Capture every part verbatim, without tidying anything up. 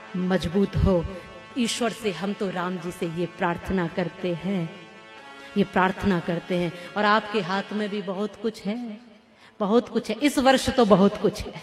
मजबूत हो। ईश्वर से हम तो राम जी से ये प्रार्थना करते हैं, ये प्रार्थना करते हैं। और आपके हाथ में भी बहुत कुछ है, बहुत कुछ है। इस वर्ष तो बहुत कुछ है,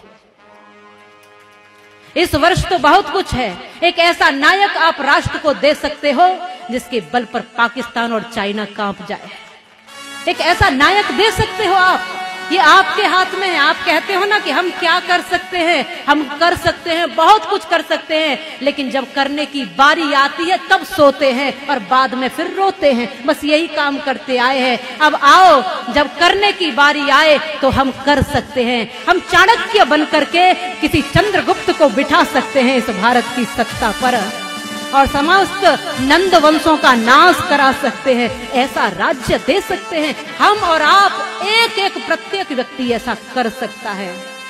इस वर्ष तो बहुत कुछ है। एक ऐसा नायक आप राष्ट्र को दे सकते हो जिसके बल पर पाकिस्तान और चाइना कांप जाए। एक ऐसा नायक दे सकते हो आप, ये आपके हाथ में है। आप कहते हो ना कि हम क्या कर सकते हैं, हम कर सकते हैं, बहुत कुछ कर सकते हैं, लेकिन जब करने की बारी आती है तब सोते हैं और बाद में फिर रोते हैं। बस यही काम करते आए हैं। अब आओ, जब करने की बारी आए तो हम कर सकते हैं। हम चाणक्य बन करके किसी चंद्रगुप्त को बिठा सकते हैं इस भारत की सत्ता पर और समस्त नंद वंशों का नाश करा सकते हैं। ऐसा राज्य दे सकते हैं हम और आप। एक एक प्रत्येक व्यक्ति ऐसा कर सकता है।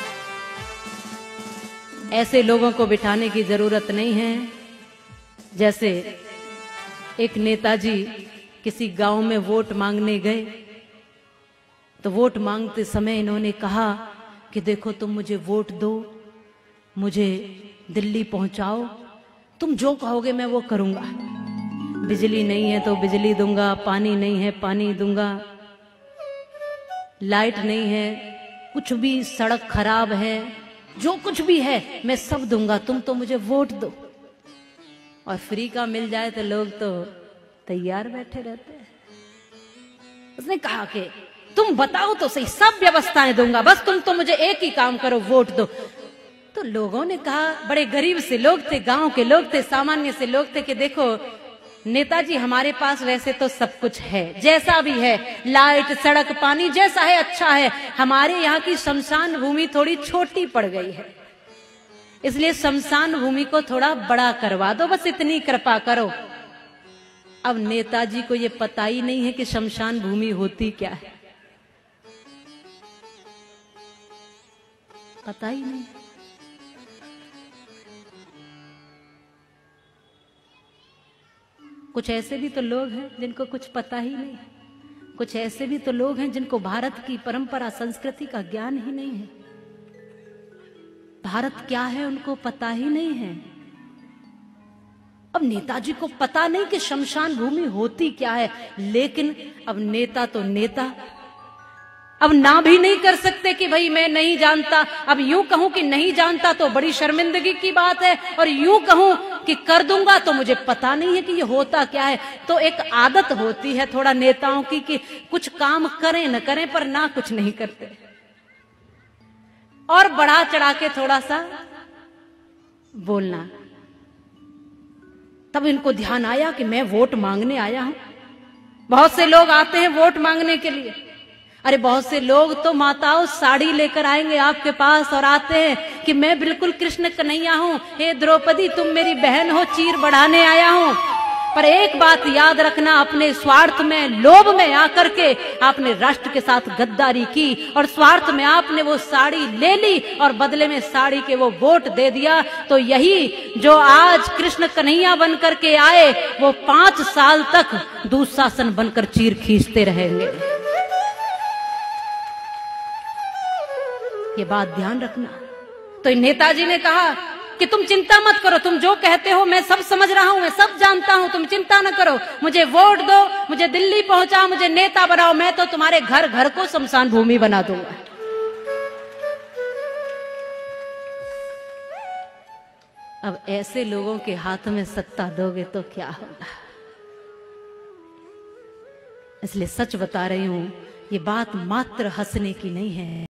ऐसे लोगों को बिठाने की जरूरत नहीं है जैसे एक नेताजी किसी गांव में वोट मांगने गए तो वोट मांगते समय इन्होंने कहा कि देखो तुम मुझे वोट दो, मुझे दिल्ली पहुंचाओ, तुम जो कहोगे मैं वो करूंगा। बिजली नहीं है तो बिजली दूंगा, पानी नहीं है पानी दूंगा, लाइट नहीं है, कुछ भी, सड़क खराब है, जो कुछ भी है मैं सब दूंगा, तुम तो मुझे वोट दो। और फ्री का मिल जाए तो लोग तो तैयार बैठे रहते हैं। उसने कहा कि तुम बताओ तो सही, सब व्यवस्थाएं दूंगा, बस तुम तो मुझे एक ही काम करो, वोट दो। तो लोगों ने कहा, बड़े गरीब से लोग थे, गांव के लोग थे, सामान्य से लोग थे, कि देखो नेताजी हमारे पास वैसे तो सब कुछ है, जैसा भी है, लाइट, सड़क, पानी जैसा है अच्छा है, हमारे यहाँ की शमशान भूमि थोड़ी छोटी पड़ गई है, इसलिए शमशान भूमि को थोड़ा बड़ा करवा दो, बस इतनी कृपा करो। अब नेताजी को ये पता ही नहीं है कि शमशान भूमि होती क्या है, पता ही नहीं। कुछ ऐसे भी तो लोग हैं जिनको कुछ पता ही नहीं, कुछ ऐसे भी तो लोग हैं जिनको भारत की परंपरा संस्कृति का ज्ञान ही नहीं है, भारत क्या है उनको पता ही नहीं है। अब नेताजी को पता नहीं कि शमशान भूमि होती क्या है, लेकिन अब नेता तो नेता, अब ना भी नहीं कर सकते कि भाई मैं नहीं जानता। अब यूं कहूं कि नहीं जानता तो बड़ी शर्मिंदगी की बात है, और यूं कहूं कि कर दूंगा तो मुझे पता नहीं है कि ये होता क्या है। तो एक आदत होती है थोड़ा नेताओं की कि कुछ काम करें न करें पर ना कुछ नहीं करते, और बढ़ा चढ़ा के थोड़ा सा बोलना। तब इनको ध्यान आया कि मैं वोट मांगने आया हूं। बहुत से लोग आते हैं वोट मांगने के लिए, अरे बहुत से लोग तो माताओं साड़ी लेकर आएंगे आपके पास और आते हैं कि मैं बिल्कुल कृष्ण कन्हैया हूं, हे द्रौपदी तुम मेरी बहन हो, चीर बढ़ाने आया हूं। पर एक बात याद रखना, अपने स्वार्थ में, लोभ में आकर के आपने राष्ट्र के साथ गद्दारी की और स्वार्थ में आपने वो साड़ी ले ली और बदले में साड़ी के वो वोट दे दिया। तो यही जो आज कृष्ण कन्हैया बनकर के आए वो पांच साल तक दुशासन बनकर चीर खींचते रहेंगे। ये बात ध्यान रखना। तो नेताजी ने कहा कि तुम चिंता मत करो, तुम जो कहते हो मैं सब समझ रहा हूं, मैं सब जानता हूं, तुम चिंता न करो, मुझे वोट दो, मुझे दिल्ली पहुंचाओ, मुझे नेता बनाओ, मैं तो तुम्हारे घर घर को शमशान भूमि बना दूंगा। अब ऐसे लोगों के हाथ में सत्ता दोगे तो क्या होगा। इसलिए सच बता रही हूं, ये बात मात्र हंसने की नहीं है।